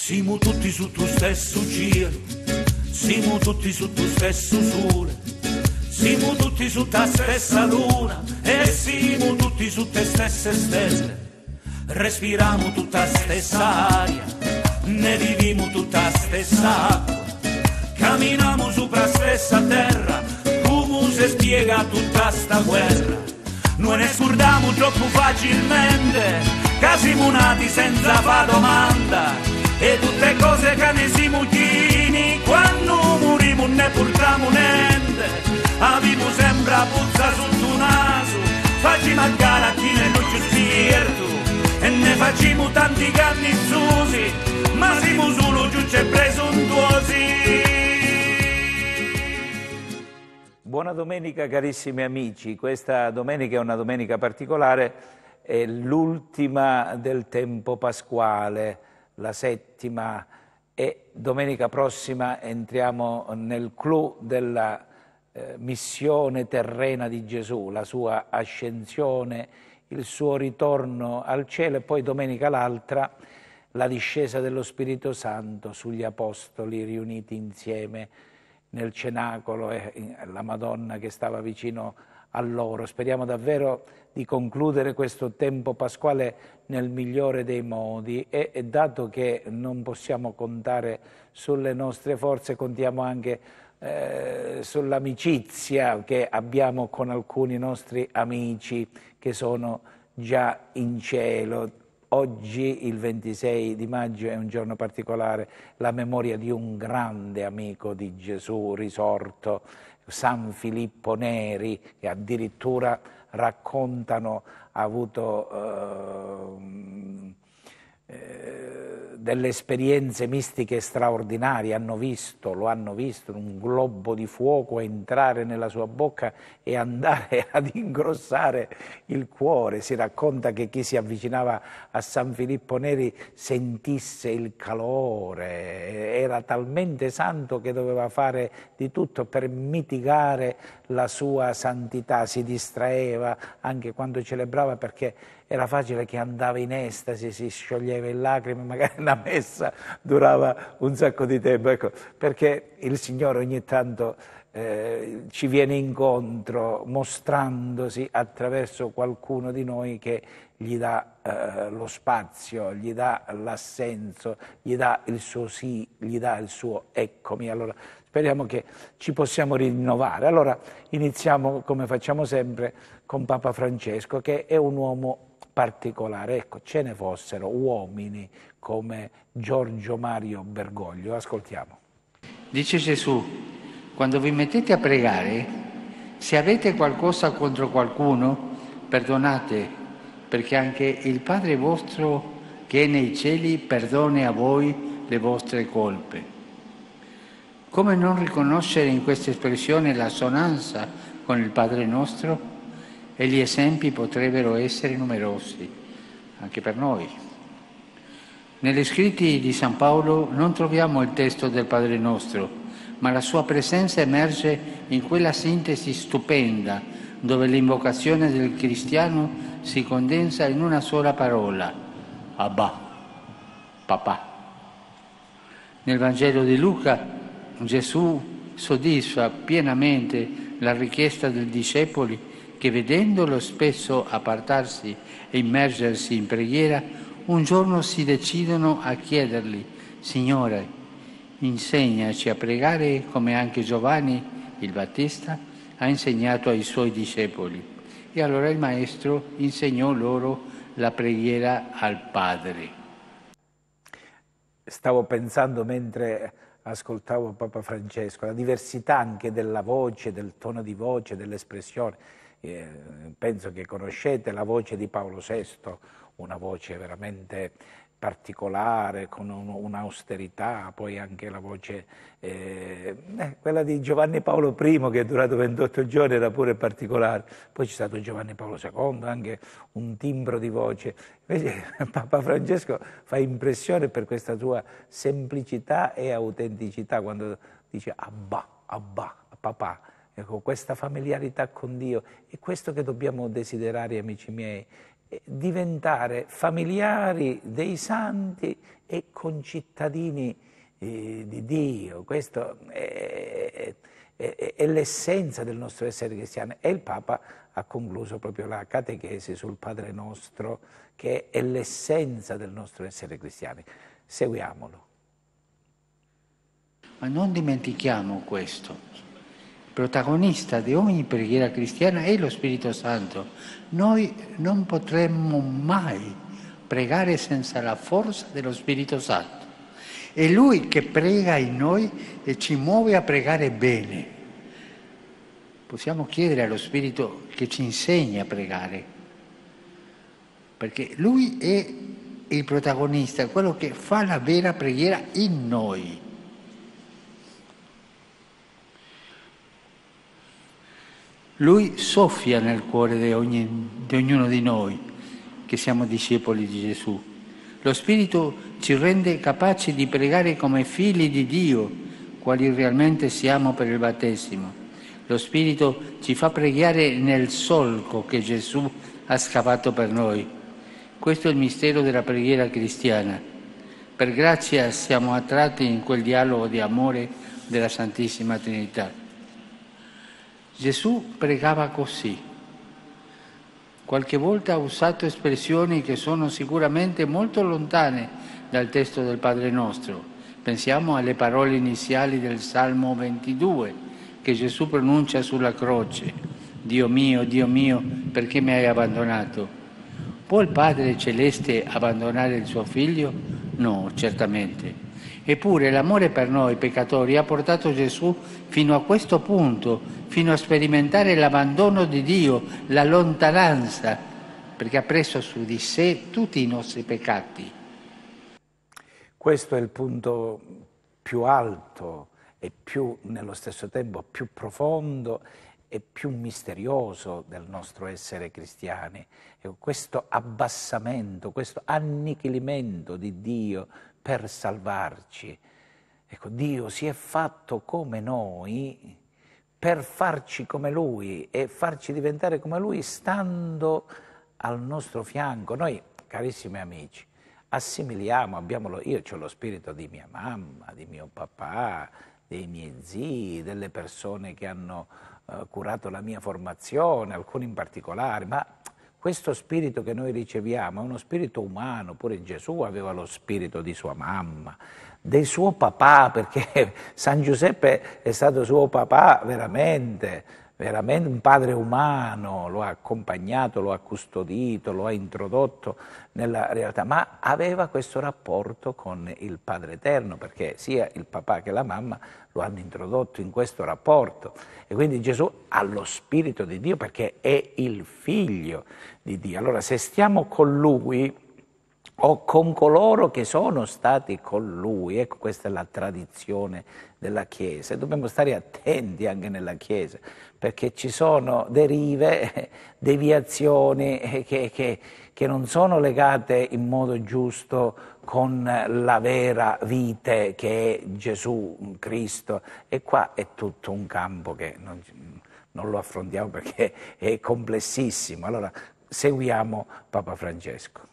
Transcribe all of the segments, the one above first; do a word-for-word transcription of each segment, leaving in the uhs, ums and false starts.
Siamo tutti su tu stesso cielo, siamo tutti su tu stesso sole, siamo tutti su ta stessa luna e siamo tutti su te stesse stelle. Respiriamo tutta stessa aria, ne viviamo tutta stessa acqua, camminiamo sopra stessa terra, come si spiega tutta sta guerra. Noi ne scordiamo troppo facilmente, che siamo nati senza fa domanda, e tutte cose che ne siamo chini, quando moriamo ne portiamo niente. Avevo sempre la puzza sotto il naso, facciamo a gara a chi ne non ci spirito, e ne facciamo tanti cannizzosi, ma siamo solo giusti e presuntuosi. Buona domenica carissimi amici, questa domenica è una domenica particolare, è l'ultima del tempo pasquale, la settima, e domenica prossima entriamo nel clou della eh, missione terrena di Gesù, la sua ascensione, il suo ritorno al cielo, e poi domenica l'altra la discesa dello Spirito Santo sugli apostoli riuniti insieme nel cenacolo e la Madonna che stava vicino a loro. Speriamo davvero di concludere questo tempo pasquale nel migliore dei modi e, e dato che non possiamo contare sulle nostre forze, contiamo anche eh, sull'amicizia che abbiamo con alcuni nostri amici che sono già in cielo. Oggi, il ventisei di maggio, è un giorno particolare, la memoria di un grande amico di Gesù risorto, San Filippo Neri, che addirittura raccontano ha avuto eh, eh, delle esperienze mistiche straordinarie, hanno visto, lo hanno visto, un globo di fuoco entrare nella sua bocca e andare ad ingrossare il cuore. Si racconta che chi si avvicinava a San Filippo Neri sentisse il calore, era talmente santo che doveva fare di tutto per mitigare la sua santità, si distraeva anche quando celebrava perché era facile che andava in estasi, si scioglieva in lacrime, magari la messa durava un sacco di tempo, ecco, perché il Signore ogni tanto eh, ci viene incontro mostrandosi attraverso qualcuno di noi che gli dà eh, lo spazio, gli dà l'assenso, gli dà il suo sì, gli dà il suo eccomi. Allora speriamo che ci possiamo rinnovare. Allora iniziamo, come facciamo sempre, con Papa Francesco, che è un uomo particolare. Ecco, ce ne fossero uomini come Giorgio Mario Bergoglio. Ascoltiamo. Dice Gesù: quando vi mettete a pregare, se avete qualcosa contro qualcuno, perdonate, perché anche il Padre vostro che è nei cieli perdoni a voi le vostre colpe. Come non riconoscere in questa espressione l'assonanza con il Padre nostro? E gli esempi potrebbero essere numerosi, anche per noi. Negli scritti di San Paolo non troviamo il testo del Padre nostro, ma la sua presenza emerge in quella sintesi stupenda dove l'invocazione del cristiano si condensa in una sola parola: Abba, papà. Nel Vangelo di Luca Gesù soddisfa pienamente la richiesta dei discepoli che, vedendolo spesso appartarsi e immergersi in preghiera, un giorno si decidono a chiedergli: Signore, insegnaci a pregare come anche Giovanni il Battista ha insegnato ai suoi discepoli. E allora il Maestro insegnò loro la preghiera al Padre. Stavo pensando mentre ascoltavo Papa Francesco, la diversità anche della voce, del tono di voce, dell'espressione. Eh, penso che conoscete la voce di Paolo sesto, una voce veramente particolare, con un, un'austerità, poi anche la voce, eh, eh, quella di Giovanni Paolo primo, che è durato ventotto giorni, era pure particolare. Poi c'è stato Giovanni Paolo secondo, anche un timbro di voce. Invece Papa Francesco fa impressione per questa sua semplicità e autenticità, quando dice Abba, Abba, papà. Ecco, questa familiarità con Dio è questo che dobbiamo desiderare, amici miei. diventare familiari dei santi e concittadini eh, di Dio. Questo è, è, è l'essenza del nostro essere cristiani. E il Papa ha concluso proprio la catechesi sul Padre Nostro, che è l'essenza del nostro essere cristiani. Seguiamolo. Ma non dimentichiamo questo. Il protagonista di ogni preghiera cristiana è lo Spirito Santo. Noi non potremmo mai pregare senza la forza dello Spirito Santo. È Lui che prega in noi e ci muove a pregare bene. Possiamo chiedere allo Spirito che ci insegni a pregare, perché Lui è il protagonista, quello che fa la vera preghiera in noi. Lui soffia nel cuore di, ogni, di ognuno di noi che siamo discepoli di Gesù. Lo Spirito ci rende capaci di pregare come figli di Dio, quali realmente siamo per il battesimo. Lo Spirito ci fa pregare nel solco che Gesù ha scavato per noi. Questo è il mistero della preghiera cristiana. Per grazia siamo attratti in quel dialogo di amore della Santissima Trinità. Gesù pregava così. Qualche volta ha usato espressioni che sono sicuramente molto lontane dal testo del Padre Nostro. Pensiamo alle parole iniziali del Salmo ventidue che Gesù pronuncia sulla croce. Dio mio, Dio mio, perché mi hai abbandonato? Può il Padre Celeste abbandonare il suo Figlio? No, certamente. Eppure l'amore per noi peccatori ha portato Gesù fino a questo punto, fino a sperimentare l'abbandono di Dio, la lontananza, perché ha preso su di sé tutti i nostri peccati. Questo è il punto più alto e più, nello stesso tempo, più profondo e più misterioso del nostro essere cristiani. E questo abbassamento, questo annichilimento di Dio per salvarci. Ecco, Dio si è fatto come noi per farci come Lui e farci diventare come Lui stando al nostro fianco. Noi, carissimi amici, assimiliamo, abbiamo lo, io ho lo spirito di mia mamma, di mio papà, dei miei zii, delle persone che hanno uh, curato la mia formazione, alcuni in particolare, ma questo spirito che noi riceviamo è uno spirito umano. Pure Gesù aveva lo spirito di sua mamma, del suo papà, perché San Giuseppe è stato suo papà veramente, veramente un padre umano, lo ha accompagnato, lo ha custodito, lo ha introdotto nella realtà, ma aveva questo rapporto con il Padre Eterno, perché sia il papà che la mamma lo hanno introdotto in questo rapporto. E quindi Gesù ha lo Spirito di Dio perché è il Figlio di Dio. Allora, se stiamo con Lui o con coloro che sono stati con Lui, ecco, questa è la tradizione della Chiesa, e dobbiamo stare attenti anche nella Chiesa, perché ci sono derive, deviazioni che, che, che non sono legate in modo giusto con la vera vite che è Gesù Cristo, e qua è tutto un campo che non, non lo affrontiamo perché è complessissimo. Allora seguiamo Papa Francesco.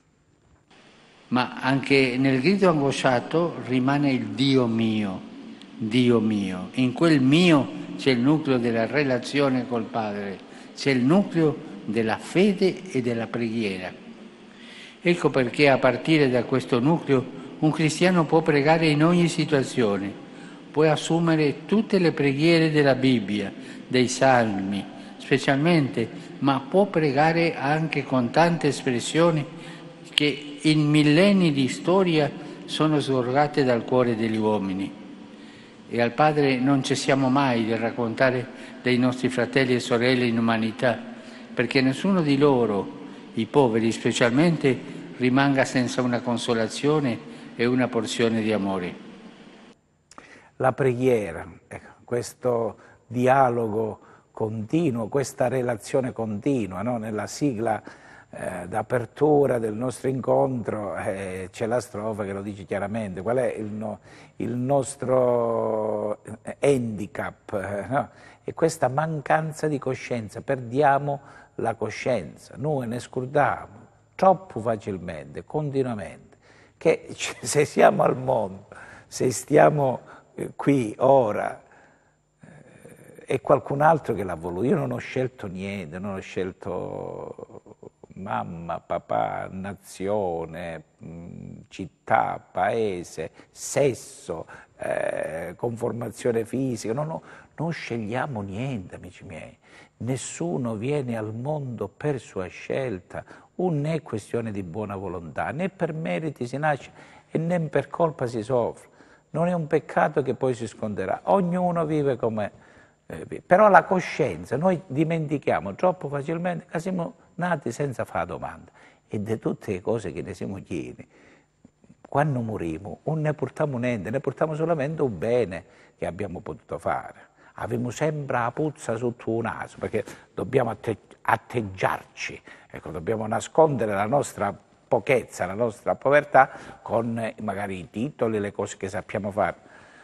Ma anche nel grido angosciato rimane il Dio mio, Dio mio. In quel mio c'è il nucleo della relazione col Padre, c'è il nucleo della fede e della preghiera. Ecco perché a partire da questo nucleo un cristiano può pregare in ogni situazione, può assumere tutte le preghiere della Bibbia, dei Salmi, specialmente, ma può pregare anche con tante espressioni che in millenni di storia sono sgorgate dal cuore degli uomini. E al Padre non cessiamo mai di raccontare dei nostri fratelli e sorelle in umanità, perché nessuno di loro, i poveri specialmente, rimanga senza una consolazione e una porzione di amore. La preghiera, ecco, questo dialogo continuo, questa relazione continua, no? Nella sigla Eh, d'apertura del nostro incontro eh, c'è la strofa che lo dice chiaramente. Qual è il, no, il nostro handicap? Eh, no? È questa mancanza di coscienza, perdiamo la coscienza, noi ne scurdiamo troppo facilmente, continuamente, che se siamo al mondo, se stiamo qui ora, eh, è qualcun altro che l'ha voluto. Io non ho scelto niente, non ho scelto mamma, papà, nazione, città, paese, sesso, eh, conformazione fisica, no, no, non scegliamo niente, amici miei. Nessuno viene al mondo per sua scelta, non è questione di buona volontà, né per meriti si nasce e né per colpa si soffre. Non è un peccato che poi si sconterà, ognuno vive come eh, vive. Però la coscienza, noi dimentichiamo troppo facilmente che siamo nati senza fare domanda e di tutte le cose che ne siamo chiedi. Quando moriamo non ne portiamo niente, ne portiamo solamente un bene che abbiamo potuto fare. Abbiamo sempre la puzza sotto il naso perché dobbiamo atte atteggiarci, ecco, dobbiamo nascondere la nostra pochezza, la nostra povertà con eh, magari i titoli, le cose che sappiamo fare.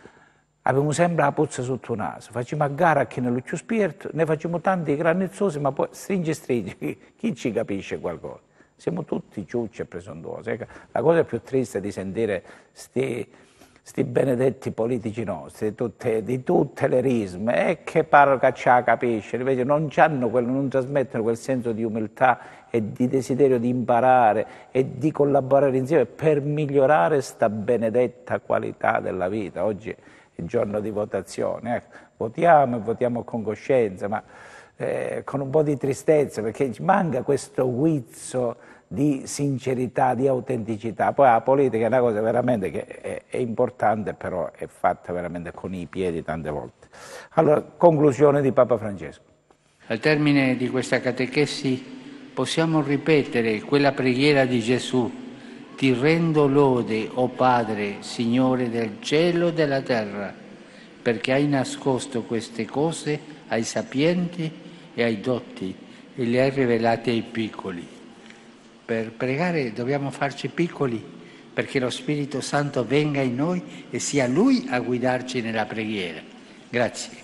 Abbiamo sempre la puzza sotto il naso, facciamo a gara a chi non più spirito, ne facciamo tanti granizzosi, ma poi stringi stringi, chi, chi ci capisce qualcosa? Siamo tutti ciucci e presuntuosi. Ecco, la cosa più triste è di sentire sti, sti benedetti politici nostri, tutte, di tutte le risme, e che pare che ci capisce, invece non, quello, non trasmettono quel senso di umiltà e di desiderio di imparare e di collaborare insieme per migliorare sta benedetta qualità della vita. Oggi il giorno di votazione, ecco, votiamo e votiamo con coscienza, ma eh, con un po' di tristezza, perché manca questo guizzo di sincerità, di autenticità. Poi la politica è una cosa veramente che è, è importante, però è fatta veramente con i piedi tante volte. Allora, conclusione di Papa Francesco. Al termine di questa catechesi possiamo ripetere quella preghiera di Gesù: ti rendo lode, o Padre, Signore del cielo e della terra, perché hai nascosto queste cose ai sapienti e ai dotti e le hai rivelate ai piccoli. Per pregare dobbiamo farci piccoli, perché lo Spirito Santo venga in noi e sia Lui a guidarci nella preghiera. Grazie.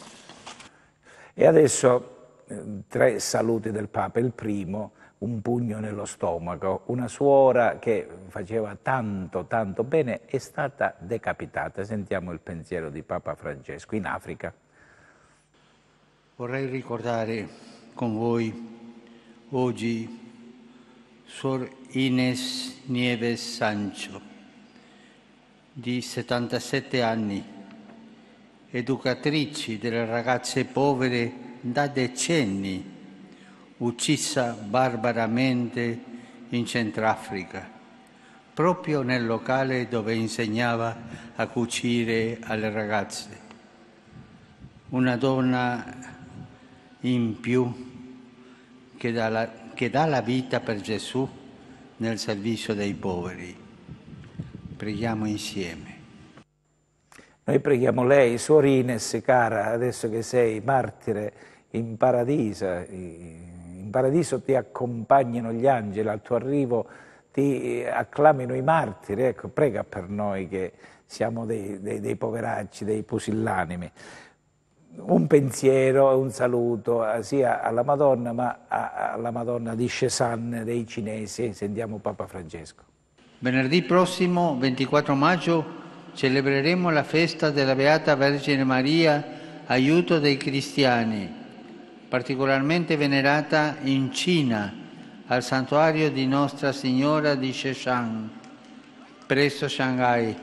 E adesso eh, tre saluti del Papa. Il primo: un pugno nello stomaco. Una suora che faceva tanto, tanto bene è stata decapitata. Sentiamo il pensiero di Papa Francesco in Africa. Vorrei ricordare con voi oggi Suor Ines Nieves Sancho, di settantasette anni, educatrice delle ragazze povere da decenni, uccisa barbaramente in Centrafrica, proprio nel locale dove insegnava a cucire alle ragazze. Una donna in più che dà la, che dà la vita per Gesù nel servizio dei poveri. Preghiamo insieme. Noi preghiamo lei, Suor Ines, cara, adesso che sei martire in paradiso, in paradiso ti accompagnino gli angeli, al tuo arrivo ti acclamino i martiri, ecco, prega per noi che siamo dei, dei, dei poveracci, dei pusillanimi. Un pensiero e un saluto sia alla Madonna, ma alla Madonna di Shenzhen dei cinesi. Sentiamo Papa Francesco. Venerdì prossimo, ventiquattro maggio, celebreremo la festa della Beata Vergine Maria, aiuto dei cristiani, particolarmente venerata in Cina, al santuario di Nostra Signora di Shenzhen, presso Shanghai.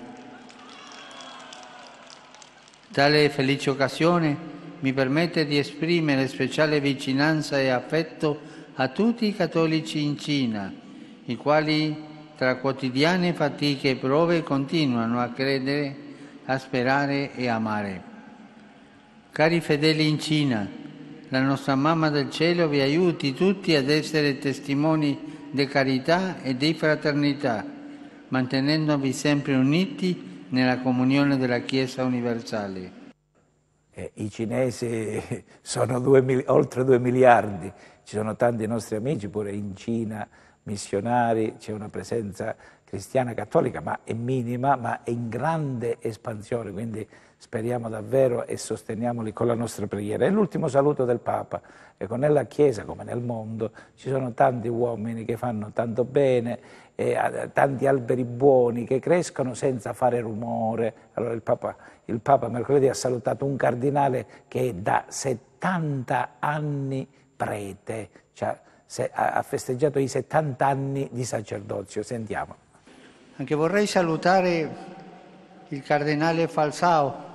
Tale felice occasione mi permette di esprimere speciale vicinanza e affetto a tutti i cattolici in Cina, i quali tra quotidiane fatiche e prove continuano a credere, a sperare e amare. Cari fedeli in Cina, la nostra Mamma del Cielo vi aiuti tutti ad essere testimoni di carità e di fraternità, mantenendovi sempre uniti nella comunione della Chiesa universale. Eh, I cinesi sono due, oltre due miliardi, ci sono tanti nostri amici pure in Cina, missionari, c'è una presenza cristiana cattolica, ma è minima, ma è in grande espansione, quindi speriamo davvero e sosteniamoli con la nostra preghiera. E l'ultimo saluto del Papa. Ecco, nella Chiesa come nel mondo ci sono tanti uomini che fanno tanto bene, eh, tanti alberi buoni che crescono senza fare rumore. Allora il Papa, il Papa mercoledì ha salutato un cardinale che è da settanta anni prete, cioè se, ha festeggiato i settanta anni di sacerdozio. Sentiamo. Anche vorrei salutare il cardinale Falsao,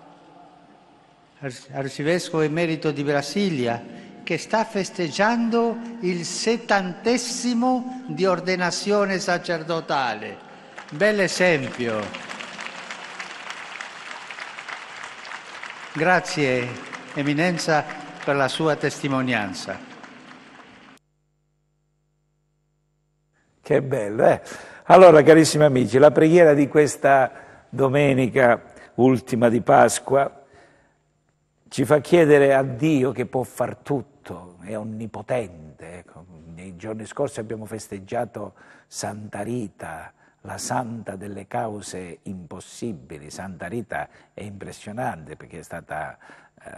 arcivescovo emerito di Brasilia, che sta festeggiando il settantesimo di ordenazione sacerdotale. Bel esempio. Grazie, Eminenza, per la sua testimonianza. Che bello, eh? Allora, carissimi amici, la preghiera di questa domenica ultima di Pasqua ci fa chiedere a Dio, che può far tutto, è onnipotente. Ecco, nei giorni scorsi abbiamo festeggiato Santa Rita, la santa delle cause impossibili. Santa Rita è impressionante perché è stata eh,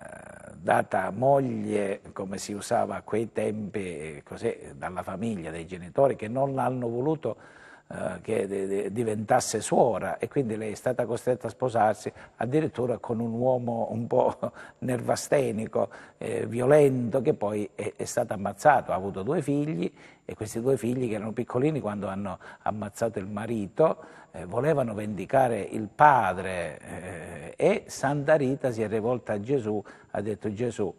data moglie, come si usava a quei tempi, così, dalla famiglia, dai genitori che non hanno voluto Uh, che de, de, diventasse suora, e quindi lei è stata costretta a sposarsi addirittura con un uomo un po' nervastenico, eh, violento, che poi è, è stato ammazzato. Ha avuto due figli, e questi due figli, che erano piccolini quando hanno ammazzato il marito, eh, volevano vendicare il padre, eh, e Santa Rita si è rivolta a Gesù, ha detto: Gesù,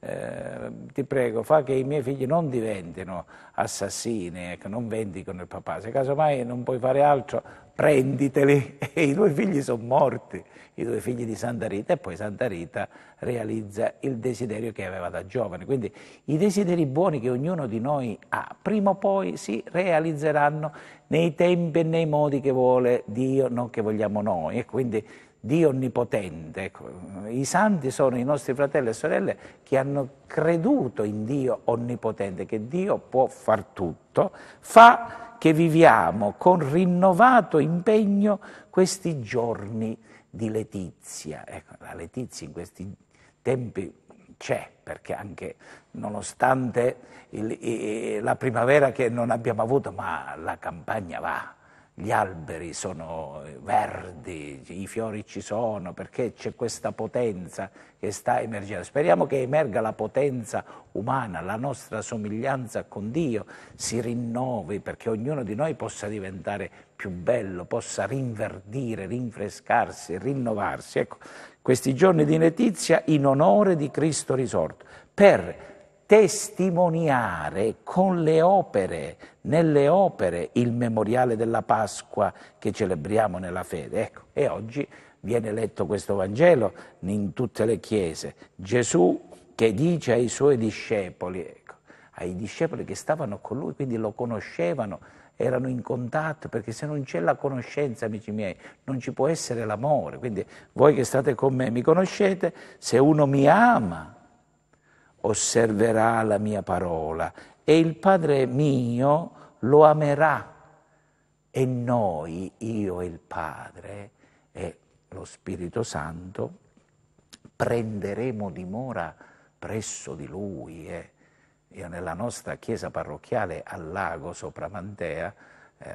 Eh, ti prego, fa che i miei figli non diventino assassini, ecco, non vendicano il papà. Se casomai non puoi fare altro, prenditeli. E i due figli sono morti, i due figli di Santa Rita, e poi Santa Rita realizza il desiderio che aveva da giovane. Quindi i desideri buoni che ognuno di noi ha, prima o poi si realizzeranno nei tempi e nei modi che vuole Dio, non che vogliamo noi. E quindi Dio onnipotente, ecco, i santi sono i nostri fratelli e sorelle che hanno creduto in Dio onnipotente, che Dio può far tutto, fa che viviamo con rinnovato impegno questi giorni di letizia. Ecco, la letizia in questi tempi c'è, perché anche nonostante il, la primavera che non abbiamo avuto, ma la campagna va. Gli alberi sono verdi, i fiori ci sono, perché c'è questa potenza che sta emergendo. Speriamo che emerga la potenza umana, la nostra somiglianza con Dio si rinnovi, perché ognuno di noi possa diventare più bello, possa rinverdire, rinfrescarsi, rinnovarsi. Ecco, questi giorni di letizia in onore di Cristo risorto, per testimoniare con le opere, nelle opere, il memoriale della Pasqua che celebriamo nella fede. Ecco, e oggi viene letto questo Vangelo in tutte le chiese. Gesù che dice ai suoi discepoli, ecco, ai discepoli che stavano con lui, quindi lo conoscevano, erano in contatto, perché se non c'è la conoscenza, amici miei, non ci può essere l'amore. Quindi voi che state con me mi conoscete: se uno mi ama, osserverà la mia parola, e il Padre mio lo amerà, e noi, io e il Padre e lo Spirito Santo, prenderemo dimora presso di Lui. Eh. Io nella nostra chiesa parrocchiale al Lago, sopra Mantea, eh,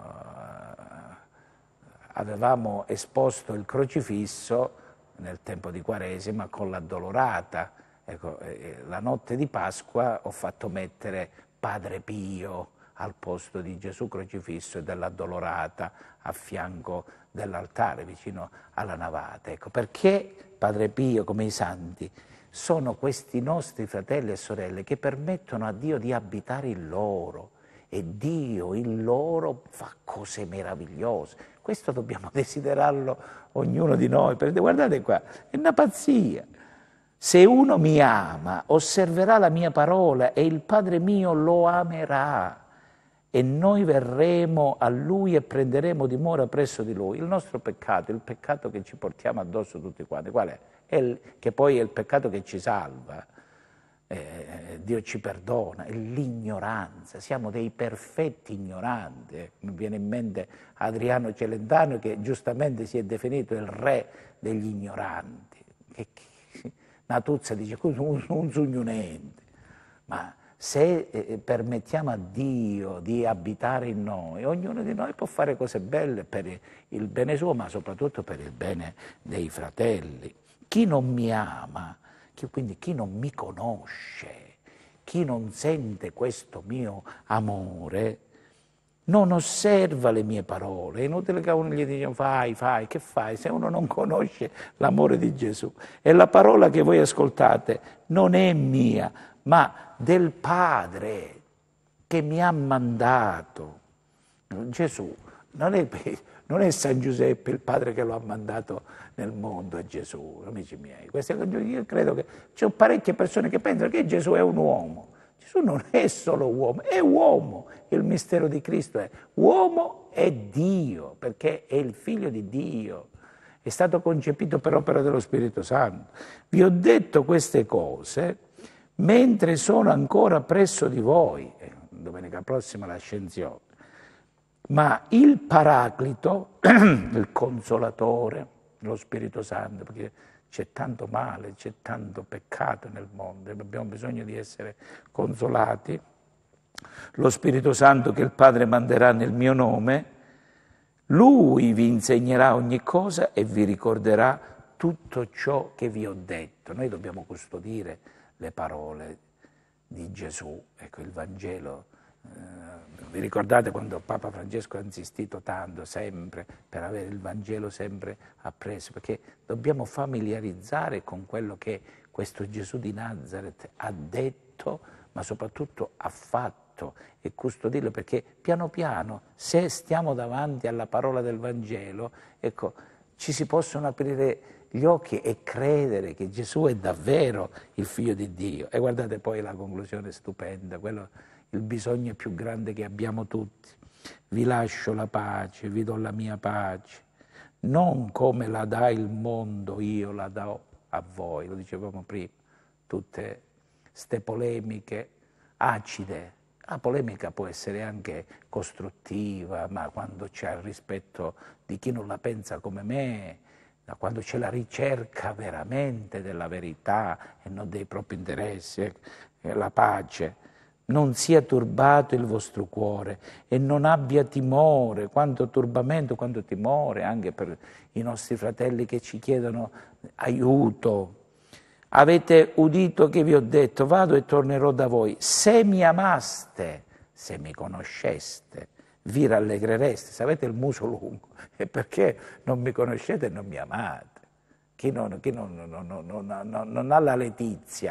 avevamo esposto il crocifisso nel tempo di Quaresima con l'addolorata. Ecco, eh, la notte di Pasqua ho fatto mettere Padre Pio al posto di Gesù crocifisso e dell'addolorata a fianco dell'altare, vicino alla navata. Ecco, perché Padre Pio, come i santi, sono questi nostri fratelli e sorelle che permettono a Dio di abitare in loro, e Dio in loro fa cose meravigliose. Questo dobbiamo desiderarlo ognuno di noi, perché guardate qua, è una pazzia. Se uno mi ama, osserverà la mia parola, e il Padre mio lo amerà, e noi verremo a Lui e prenderemo dimora presso di Lui. Il nostro peccato, il peccato che ci portiamo addosso tutti quanti, qual è? È il, che poi è il peccato che ci salva. eh, Dio ci perdona, è l'ignoranza, siamo dei perfetti ignoranti. Mi viene in mente Adriano Celentano che giustamente si è definito il re degli ignoranti. Che, che, Natuzza dice, non, non sogno niente, ma se eh, permettiamo a Dio di abitare in noi, ognuno di noi può fare cose belle per il bene suo, ma soprattutto per il bene dei fratelli. Chi non mi ama, chi, quindi chi non mi conosce, chi non sente questo mio amore, non osserva le mie parole. È inutile che uno gli dica fai, fai, che fai? Se uno non conosce l'amore di Gesù. E la parola che voi ascoltate non è mia, ma del Padre che mi ha mandato. Gesù non è, non è San Giuseppe il Padre che lo ha mandato nel mondo, è Gesù, amici miei. Queste, io credo che c'è parecchie persone che pensano che Gesù è un uomo. Gesù non è solo uomo, è uomo. Il mistero di Cristo è uomo e Dio, perché è il figlio di Dio. È stato concepito per opera dello Spirito Santo. Vi ho detto queste cose mentre sono ancora presso di voi. Domenica prossima l'ascensione. Ma il Paraclito, il Consolatore, lo Spirito Santo, perché c'è tanto male, c'è tanto peccato nel mondo, abbiamo bisogno di essere consolati. Lo Spirito Santo che il Padre manderà nel mio nome, Lui vi insegnerà ogni cosa e vi ricorderà tutto ciò che vi ho detto. Noi dobbiamo custodire le parole di Gesù, ecco il Vangelo. Eh, vi ricordate quando Papa Francesco ha insistito tanto sempre per avere il Vangelo sempre appresso, perché dobbiamo familiarizzare con quello che questo Gesù di Nazareth ha detto, ma soprattutto ha fatto, e custodirlo, perché piano piano, se stiamo davanti alla parola del Vangelo, ecco, ci si possono aprire gli occhi e credere che Gesù è davvero il Figlio di Dio. E guardate poi la conclusione stupenda, quello, il bisogno più grande che abbiamo tutti. Vi lascio la pace, vi do la mia pace, non come la dà il mondo, io la do a voi. Lo dicevamo prima, tutte ste polemiche acide. La polemica può essere anche costruttiva, ma quando c'è il rispetto di chi non la pensa come me, quando c'è la ricerca veramente della verità e non dei propri interessi, la pace. Non sia turbato il vostro cuore e non abbia timore, quanto turbamento, quanto timore anche per i nostri fratelli che ci chiedono aiuto. Avete udito che vi ho detto, vado e tornerò da voi. Se mi amaste, se mi conosceste, vi rallegrereste. Se avete il muso lungo, è perché non mi conoscete e non mi amate. Chi non, chi non, non, non, non, non ha la letizia,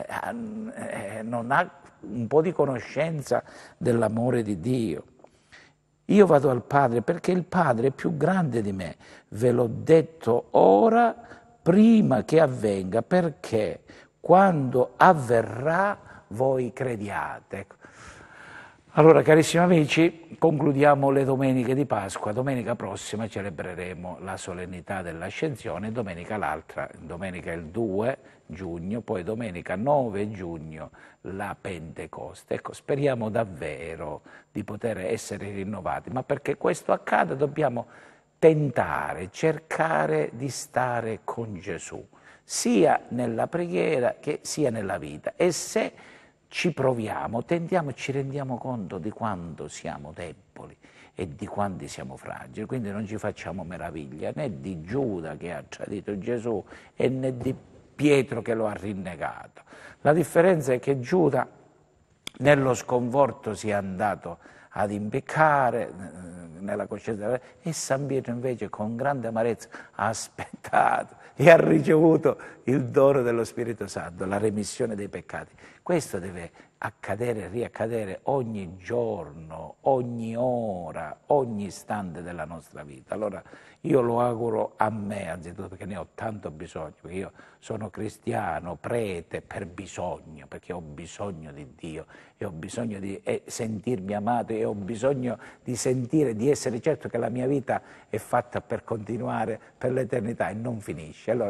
eh, non ha un po' di conoscenza dell'amore di Dio. Io vado al Padre perché il Padre è più grande di me. Ve l'ho detto ora, prima che avvenga, perché quando avverrà voi crediate. Allora, carissimi amici, concludiamo le domeniche di Pasqua. Domenica prossima celebreremo la solennità dell'Ascensione, domenica l'altra, domenica il due giugno, poi domenica nove giugno la Pentecoste. Ecco, speriamo davvero di poter essere rinnovati, ma perché questo accada dobbiamo tentare, cercare di stare con Gesù, sia nella preghiera che sia nella vita. E se ci proviamo, tentiamo, ci rendiamo conto di quanto siamo deboli e di quanti siamo fragili, quindi non ci facciamo meraviglia né di Giuda che ha tradito Gesù e né di Pietro che lo ha rinnegato. La differenza è che Giuda nello sconforto si è andato ad impeccare nella coscienza e San Pietro invece con grande amarezza ha aspettato e ha ricevuto il dono dello Spirito Santo, la remissione dei peccati. Questo deve accadere e riaccadere ogni giorno, ogni ora, ogni istante della nostra vita. Allora io lo auguro a me, anzitutto perché ne ho tanto bisogno, perché io sono cristiano, prete per bisogno, perché ho bisogno di Dio e ho bisogno di eh, sentirmi amato e ho bisogno di sentire, di essere certo che la mia vita è fatta per continuare per l'eternità e non finisce. Allora è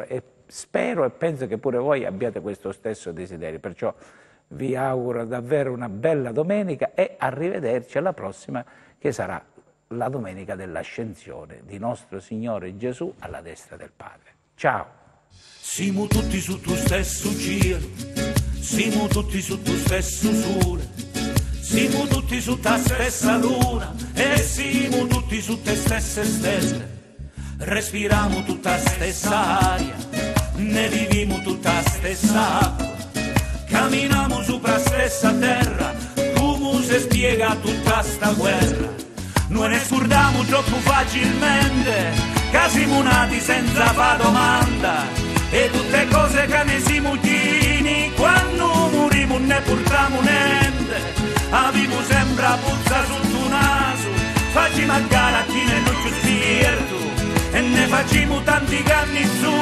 spero e penso che pure voi abbiate questo stesso desiderio, perciò vi auguro davvero una bella domenica e arrivederci alla prossima, che sarà la domenica dell'ascensione di nostro Signore Gesù alla destra del Padre. Ciao! Siamo tutti su tu stesso cielo, siamo tutti su tu stesso sole, siamo tutti su ta stessa luna e siamo tutti su te stesse stelle. Respiriamo tutta stessa aria, ne viviamo tutta stessa acqua, camminiamo sopra stessa terra, come si spiega tutta sta guerra. Noi ne scordiamo troppo facilmente, che siamo nati senza fa domanda, e tutte cose che ne siamo chini, quando moriamo ne portiamo niente. Abbiamo sempre a puzza sotto naso, facciamo a gara a chi ne non ci spirito, e ne facciamo tanti canni su,